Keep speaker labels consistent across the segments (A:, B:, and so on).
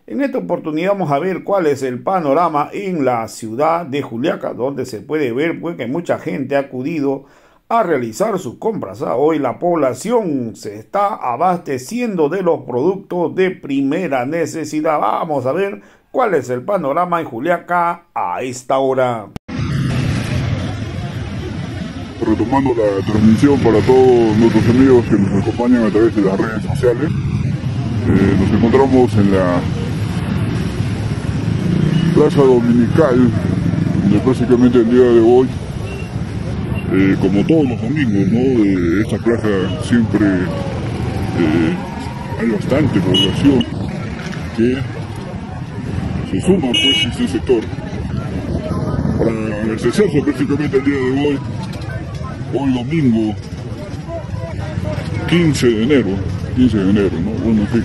A: En esta oportunidad vamos a ver cuál es el panorama en la ciudad de Juliaca, donde se puede ver pues, que mucha gente ha acudido a realizar sus compras. Hoy la población se está abasteciendo de los productos de primera necesidad. Vamos a ver cuál es el panorama en Juliaca a esta hora.
B: Retomando la transmisión para todos nuestros amigos que nos acompañan a través de las redes sociales, nos encontramos en la Plaza Dominical, donde básicamente el día de hoy, como todos los domingos, ¿no? Esta plaza siempre hay bastante población que se suma pues a este sector para abastecerse prácticamente el día de hoy domingo 15 de enero, ¿no? Bueno, sí.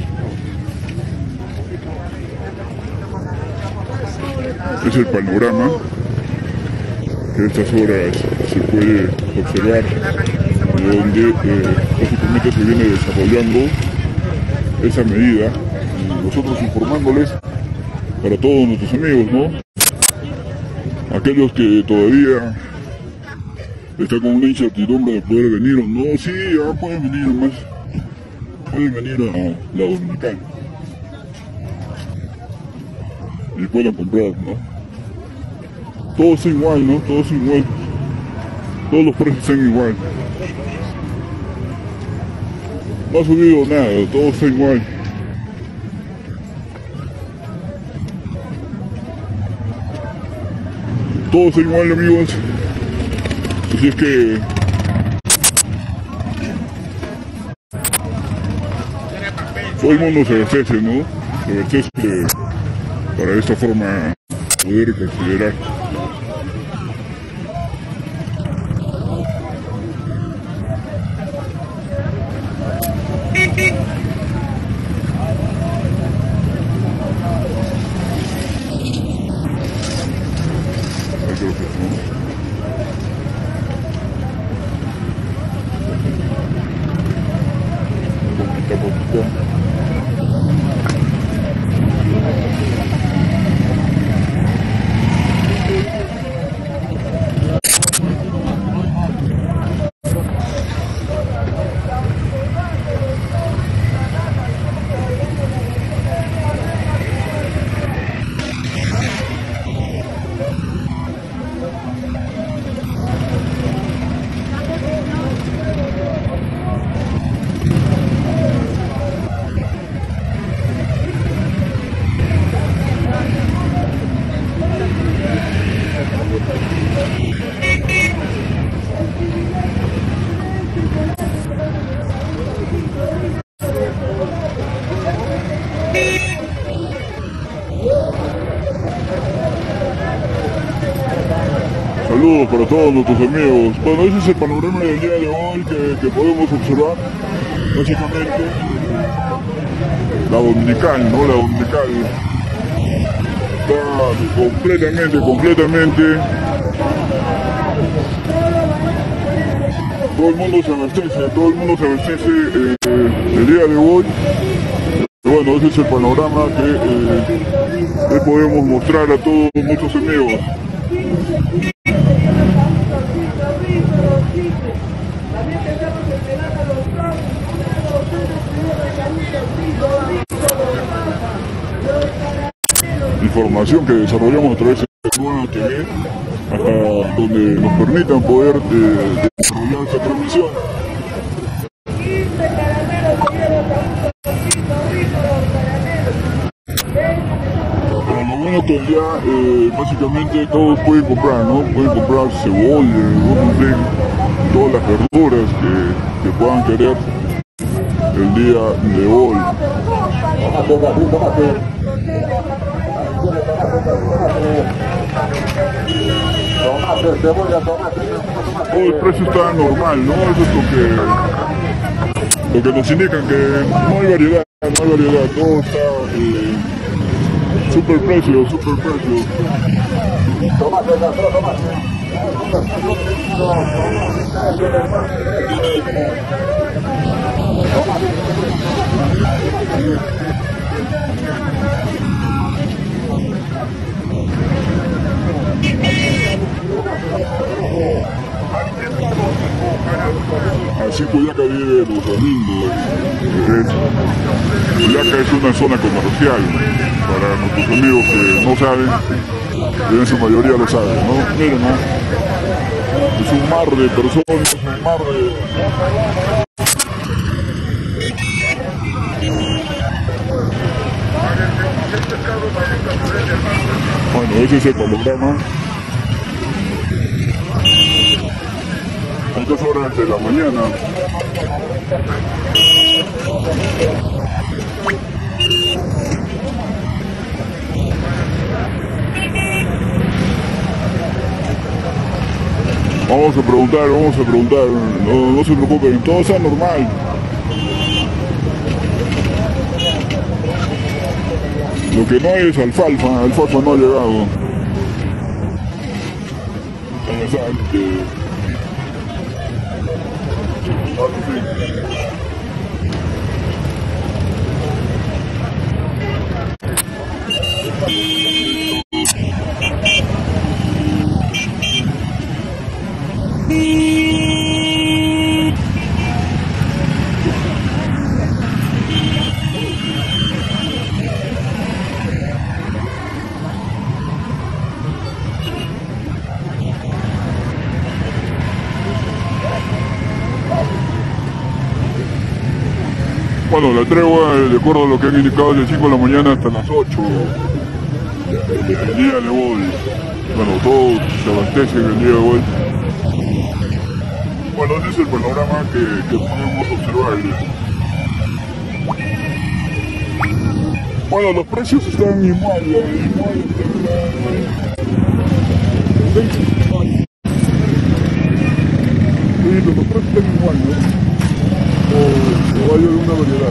B: Es el panorama que a estas horas se puede observar, donde básicamente se viene desarrollando esa medida, y nosotros informándoles para todos nuestros amigos, ¿no? Aquellos que todavía están con una incertidumbre de poder venir o no, sí, ya pueden venir más, pueden venir a la Dominical y puedan comprar, ¿no? Todo es igual, ¿no? Todo es igual. Todos los precios son igual. No ha subido nada, todo está igual. Todo está igual, amigos. Así es que todo el mundo se abastece, ¿no? Se abastece para de esta forma poder considerar. Saludos para todos nuestros amigos. Bueno, ese es el panorama del día de hoy que podemos observar. Básicamente, la Dominical, ¿no? La Dominical está completamente. Todo el mundo se abastece el día de hoy. Bueno, ese es el panorama que podemos mostrar a todos nuestros amigos. Información que desarrollamos a través de Nueva TV, hasta donde nos permitan poder desarrollar esta transmisión. Pero lo bueno es que ya básicamente todos pueden comprar, ¿no? Pueden comprar cebolla, todas las verduras que puedan querer el día de hoy. Todo el precio está normal, ¿no? Eso es lo que nos indican, que no hay variedad, todo está super precio. Juliaca vive los domingos. Juliaca es una zona comercial. Para nuestros amigos que no saben, y en su mayoría lo saben, ¿no? Miren, ¿no? Es un mar de personas, un mar de... Bueno, ese es el panorama. A 2 horas de la mañana. Vamos a preguntar, no se preocupen, todo está normal. Lo que no hay es alfalfa no ha llegado. Ya saben que... Bueno, la tregua, de acuerdo a lo que han indicado, es de 5 de la mañana hasta las 8 el día de hoy. Bueno, todo se abastece el día de hoy. Bueno, ese es el panorama que podemos observar. Bueno, los precios están igual. Sí, los precios están igual, ¿no? O hay alguna variedad.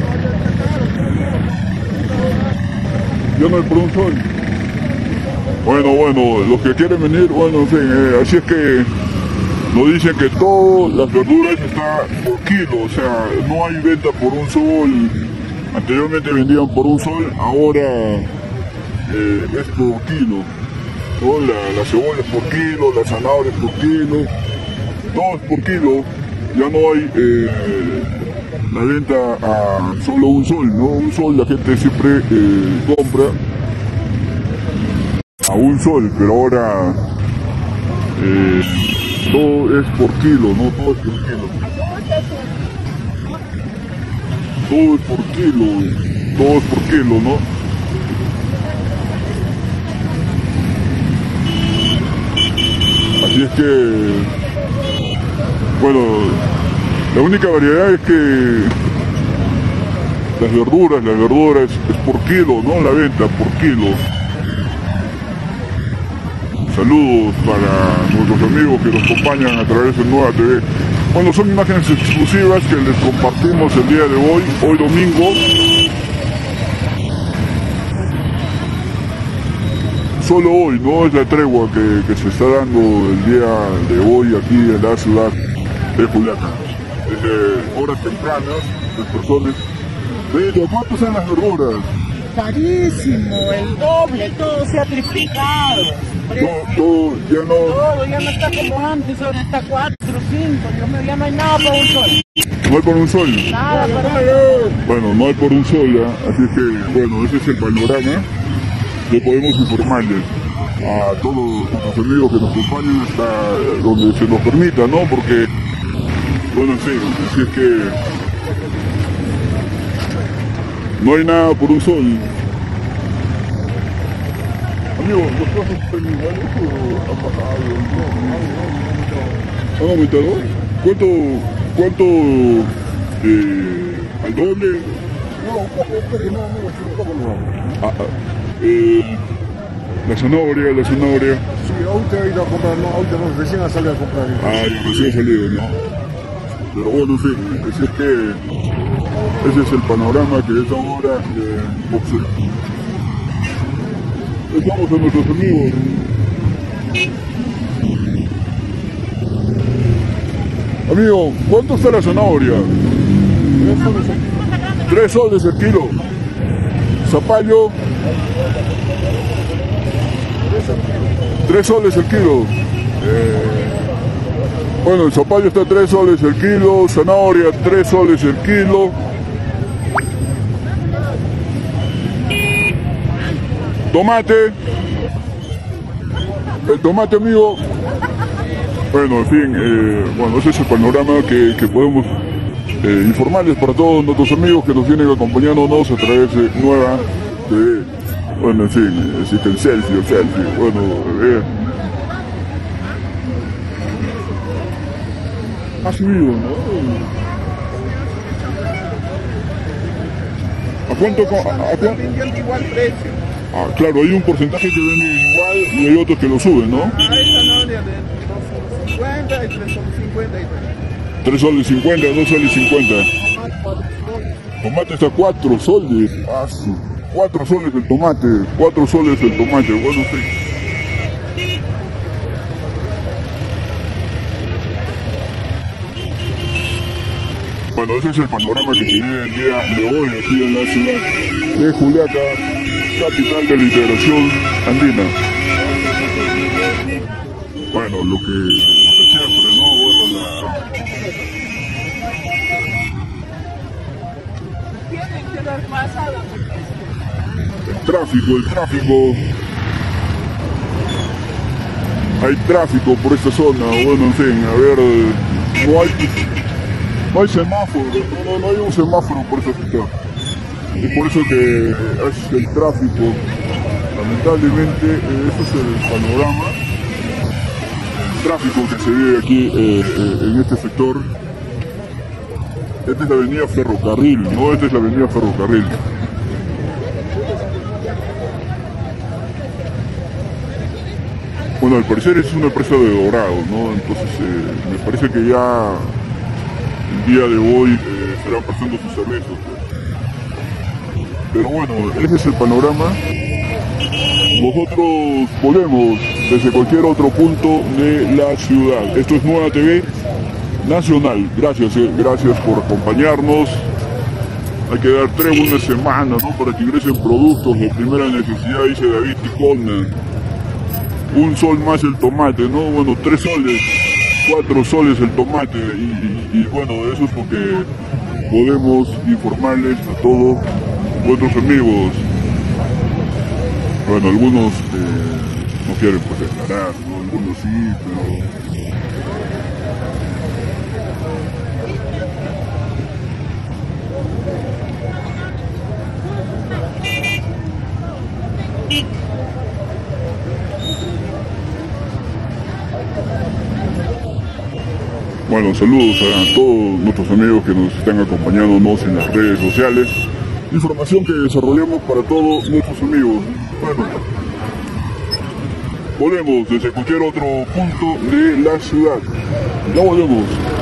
B: Ya no hay por un sol. Bueno, los que quieren venir, bueno, en fin, así es que nos dicen que todas las verduras están por kilo, o sea, no hay venta por un sol. Anteriormente vendían por un sol, ahora es por kilo, ¿no? La cebolla es por kilo, la zanahoria es por kilo, todo es por kilo. Ya no hay la venta a solo un sol, ¿no? Un sol la gente siempre compra a un sol, pero ahora todo es por kilo, ¿no? Todo es por kilo. Todo es por kilo, ¿no? Así es que, bueno, la única variedad es que las verduras es por kilo, ¿no? La venta por kilo. Saludos para nuestros amigos que nos acompañan a través de Nueva TV. Bueno, son imágenes exclusivas que les compartimos el día de hoy domingo. Solo hoy, no es la tregua que se está dando el día de hoy aquí en la ciudad de Juliaca. Desde horas tempranas, las personas... Pero, ¿cuánto son las verduras?
C: Carísimo, el doble, todo se ha triplicado.
B: Todo
C: ya no está como antes, ahora está 4, 5, ya no hay nada por un sol.
B: ¿No hay por un sol?
C: Nada por un
B: sol. Bueno, no hay por un sol ya, así que, bueno, ese es el panorama que podemos informarles a todos los amigos que nos acompañan hasta donde se nos permita, ¿no? Porque, bueno, sí, así es que no hay nada por un sol. Amigo, ¿los precios están iguales o han bajado? ¿Han aumentado? ¿Cuánto al doble?
D: No, un poco no.
B: La zanahoria.
D: Sí, ahorita he ido a comprar, no, ahorita no, recién ha salido a comprar.
B: Recién ha salido, ¿no? Pero bueno, en fin, es que ese es el panorama que es ahora observa. Estamos a nuestros amigos. Amigo, ¿cuánto está la zanahoria? 3 soles el kilo. Zapallo. 3 soles el kilo. Bueno, el zapallo está a 3 soles el kilo, zanahoria 3 soles el kilo. Tomate. El tomate, amigo. Bueno, en fin, bueno, ese es el panorama que podemos informarles para todos nuestros amigos que nos vienen acompañándonos a través de Nueva TV. Bueno, en fin, existe el selfie, bueno, ha subido, ¿no? ¿A cuánto?
C: Vendiendo igual precio.
B: Ah, claro, hay un porcentaje que vende igual y hay otros que lo suben, ¿no?
C: Hay zanahoria de 2,50 y 3,50 y
B: 3 soles 50, 2 soles 50. Tomate está 4 soles. Ah, 4 soles el tomate, 4 soles el tomate. Bueno, sí. Bueno, ese es el panorama que se vive el día de hoy aquí en la ciudad de Juliaca, capital de la integración andina. Bueno, lo que siempre, ¿no? Bueno, el tráfico. Hay tráfico por esta zona, bueno, en fin, a ver, no hay semáforo, no hay un semáforo por esta sector. Y por eso que es el tráfico. Lamentablemente, este es el panorama. El tráfico que se vive aquí en este sector. Esta es la avenida Ferrocarril, ¿no? Esta es la avenida Ferrocarril. Bueno, al parecer es una empresa de Dorado, ¿no? Entonces me parece que ya el día de hoy estarán prestando sus servicios. Pero bueno, ese es el panorama. Nosotros volvemos desde cualquier otro punto de la ciudad. Esto es Nueva TV Nacional. Gracias por acompañarnos. Hay que dar 3 buenas semanas, ¿no? Para que ingresen productos de primera necesidad, dice David Ticona. 1 sol más el tomate, ¿no? Bueno, 3 soles, 4 soles el tomate. Y bueno, eso es lo que podemos informarles a todos nuestros amigos. Bueno, algunos no quieren pues declarar, ¿no? Algunos sí, pero... Bueno, saludos a todos nuestros amigos que nos están acompañándonos en las redes sociales. Información que desarrollamos para todos nuestros amigos. Bueno, volvemos desde cualquier otro punto de la ciudad. Ya volvemos.